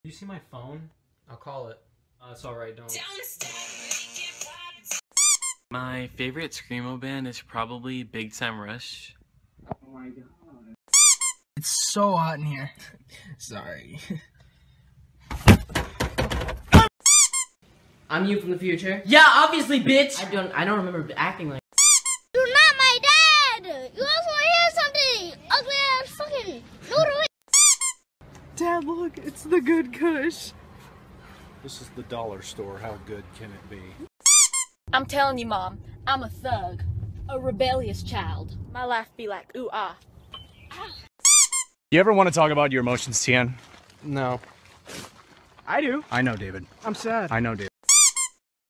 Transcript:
You see my phone? I'll call it. It's alright, don't. My favorite Screamo band is probably Big Time Rush. Oh my god. It's so hot in here. Sorry. I'm you from the future. Yeah, obviously, bitch! I don't remember acting like. You're not my dad! You also hear something! Ugly ass fucking noodle! Dad, look, it's the good Kush. This is the dollar store. How good can it be? I'm telling you, Mom, I'm a thug. A rebellious child. My life be like, ooh, ah. You ever want to talk about your emotions, Tian? No. I do. I know, David. I'm sad. I know, David.